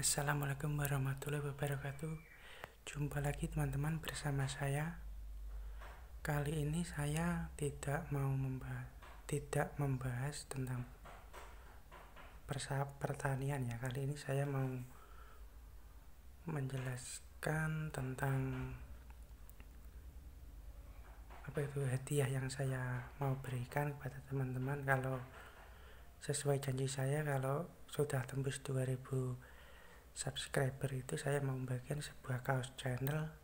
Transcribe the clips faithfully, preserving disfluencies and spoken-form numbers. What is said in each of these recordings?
Assalamualaikum warahmatullahi wabarakatuh. Jumpa lagi teman-teman bersama saya. Kali ini saya tidak mau membahas tidak membahas tentang pertanian ya. Kali ini saya mau menjelaskan tentang apa itu hadiah yang saya mau berikan kepada teman-teman. Kalau sesuai janji saya, kalau sudah tembus dua ribu subscriber itu saya mau membagikan sebuah kaos channel.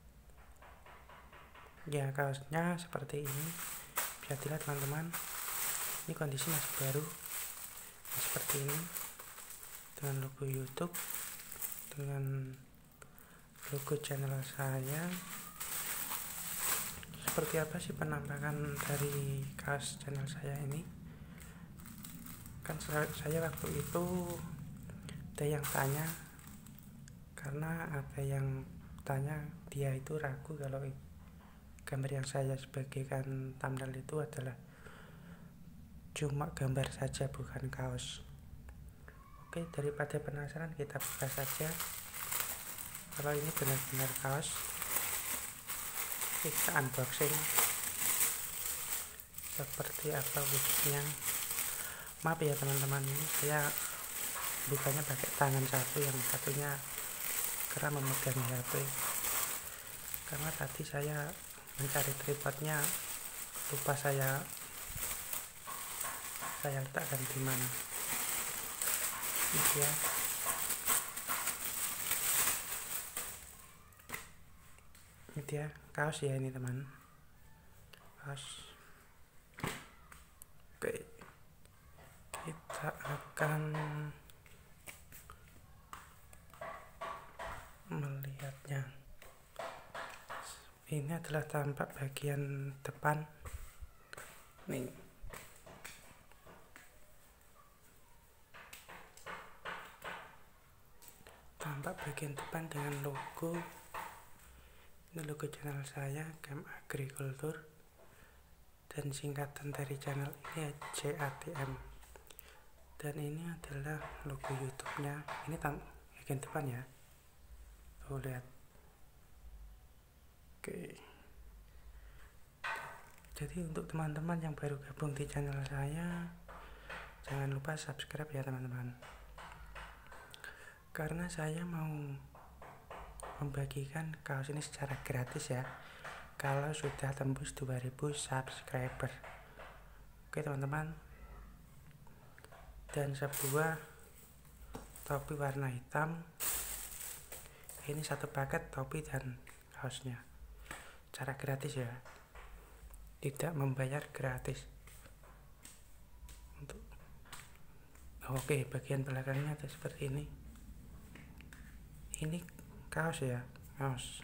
Ya, kaosnya seperti ini. Bisa dilihat teman-teman, ini kondisi masih baru. Nah, seperti ini dengan logo YouTube, dengan logo channel saya. Seperti apa sih penampakan dari kaos channel saya ini? Kan saya waktu itu ada yang tanya, karena ada yang tanya dia itu ragu kalau gambar yang saya sebagikan thumbnail itu adalah cuma gambar saja, bukan kaos. Oke, daripada penasaran, kita buka saja. Kalau ini benar-benar kaos, kita unboxing seperti apa wujudnya. Maaf ya teman-teman, ini saya bukanya pakai tangan satu, yang satunya karena memegang H P. Karena tadi saya mencari tripodnya, lupa saya saya letakkan di mana. Ini dia. Ini dia kaos ya ini teman. Kaos. Oke. Kita akan melihatnya. Ini adalah tampak bagian depan. Nih. Tampak bagian depan dengan logo. Ini logo channel saya, Game Agriculture. Dan singkatan dari channel ini C A T M. Dan ini adalah logo YouTube-nya. Ini tam bagian depan ya. Tuh lihat. Oke. Jadi untuk teman-teman yang baru gabung di channel saya, jangan lupa subscribe ya teman-teman. Karena saya mau membagikan kaos ini secara gratis ya, kalau sudah tembus dua ribu subscriber. Oke teman-teman. Dan sebuah topi warna hitam. Ini satu paket topi dan kaosnya, cara gratis ya, tidak membayar, gratis. Untuk oke, bagian belakangnya ada seperti ini. Ini kaos ya, kaos.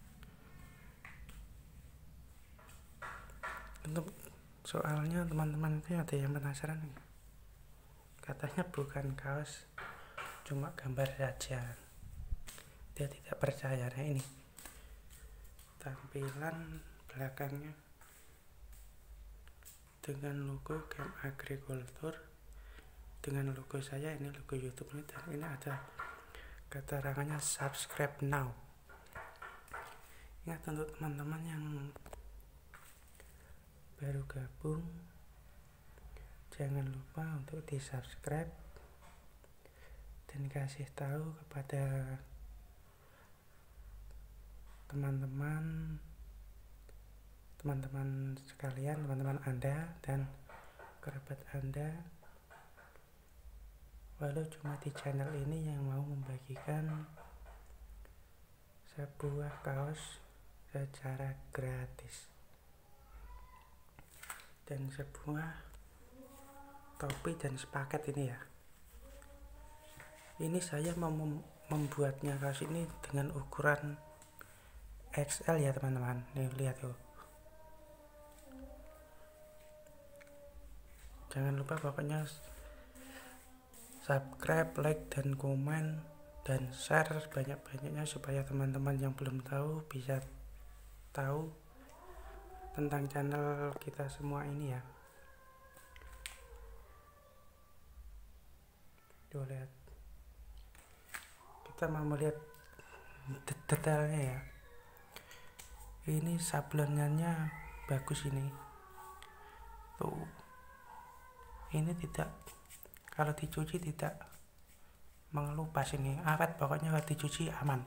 Untuk soalnya teman-teman itu ada yang penasaran, katanya bukan kaos, cuma gambar saja. Dia tidak percaya. Nah, ini tampilan belakangnya dengan logo Game Agriculture, dengan logo saya, ini logo YouTube ini, dan ini ada keterangannya subscribe now. Ingat untuk teman-teman yang baru gabung, jangan lupa untuk di subscribe dan kasih tahu kepada teman-teman teman-teman sekalian, teman-teman Anda dan kerabat Anda, walau cuma di channel ini yang mau membagikan sebuah kaos secara gratis dan sebuah topi dan sepaket ini ya. Ini saya mau mem membuatnya kaos ini dengan ukuran X L ya teman-teman. Nih lihat tuh. Jangan lupa pokoknya subscribe, like, dan komen, dan share sebanyak-banyaknya supaya teman-teman yang belum tahu bisa tahu tentang channel kita semua ini ya. Tuh lihat. kita mau melihat detailnya ya. Ini sablonannya bagus ini tuh, ini tidak, kalau dicuci tidak mengelupas, ini awet pokoknya, kalau dicuci aman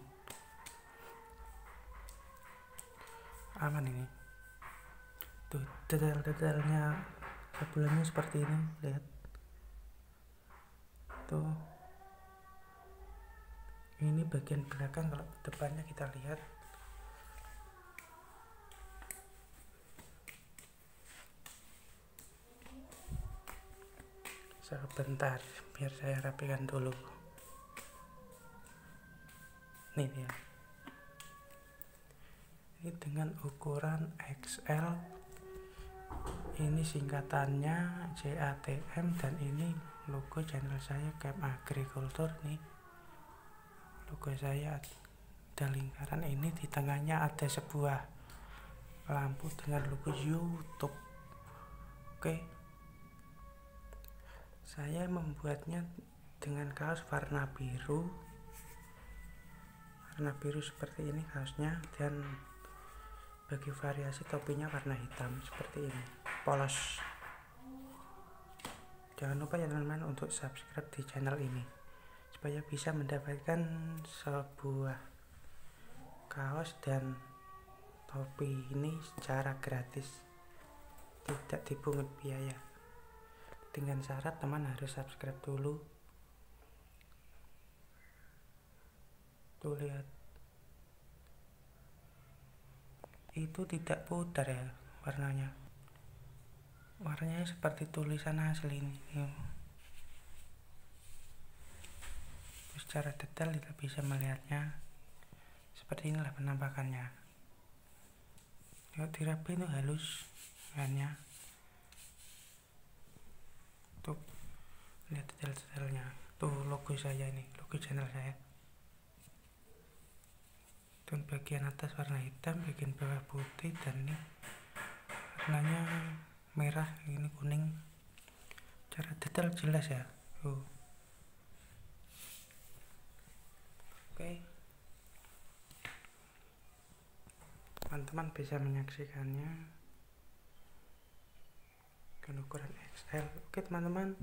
aman ini tuh, detail-detailnya sablonnya seperti ini, lihat tuh. Ini bagian belakang, kalau depannya kita lihat sebentar biar saya rapikan dulu. Nih dia, ini dengan ukuran X L, ini singkatannya J A T M, dan ini logo channel saya Camp Agriculture. Nih logo saya ada lingkaran, ini di tengahnya ada sebuah lampu dengan logo YouTube. Oke, saya membuatnya dengan kaos warna biru, warna biru seperti ini kaosnya, dan bagi variasi topinya warna hitam seperti ini, polos. Jangan lupa ya teman-teman untuk subscribe di channel ini supaya bisa mendapatkan sebuah kaos dan topi ini secara gratis, tidak dipungut biaya. Dengan syarat teman harus subscribe dulu. Tuh lihat, itu tidak pudar ya warnanya, warnanya seperti tulisan asli ini. Secara detail kita bisa melihatnya seperti inilah penampakannya. Kalau dirapi itu halus bahannya. Tuh lihat detail-detailnya. Tuh logo saya ini, logo channel saya. Dan bagian atas warna hitam, bagian bawah putih, dan ini warnanya merah, ini kuning. Cara detail jelas ya. Tuh. Oke, teman-teman bisa menyaksikannya dengan ukuran X L. Oke teman-teman,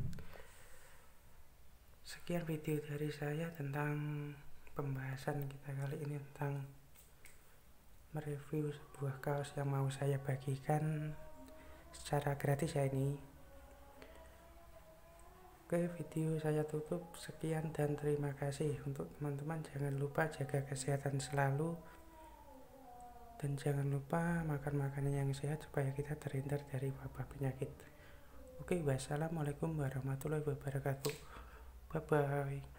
sekian video dari saya tentang pembahasan kita kali ini tentang mereview sebuah kaos yang mau saya bagikan secara gratis ya ini. Oke, video saya tutup. Sekian dan terima kasih. Untuk teman-teman jangan lupa jaga kesehatan selalu, dan jangan lupa makan makanan yang sehat supaya kita terhindar dari wabah penyakit. Oke, wassalamualaikum warahmatullahi wabarakatuh. Bye bye.